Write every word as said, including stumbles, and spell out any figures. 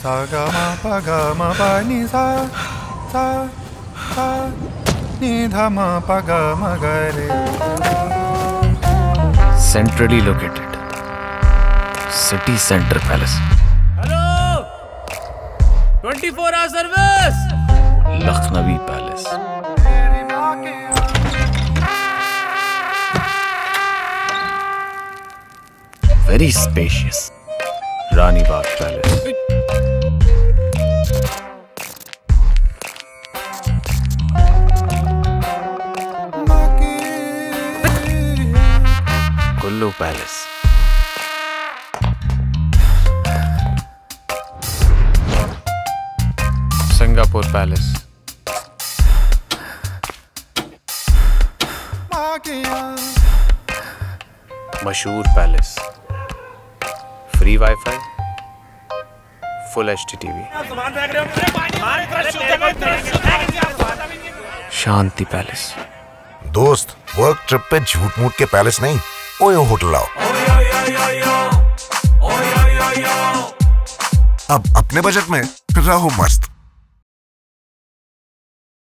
सा गा मा पा गा मा पा नी सा सा सा नी धा मा पा गा मा गा रे. Centrally located. City Center Palace. Hello. twenty-four hour service. Lucknowi Palace. Very spacious. Rani Bagh Palace. Kullu Palace. Singapore Palace. Mashhoor Palace. Free Wi-Fi. Full H D T V. Shanti Palace. दोस्त, work trip पे झूठ मूठ के palace नहीं, OYO hotel लाओ. अब अपने budget में राहो मस्त.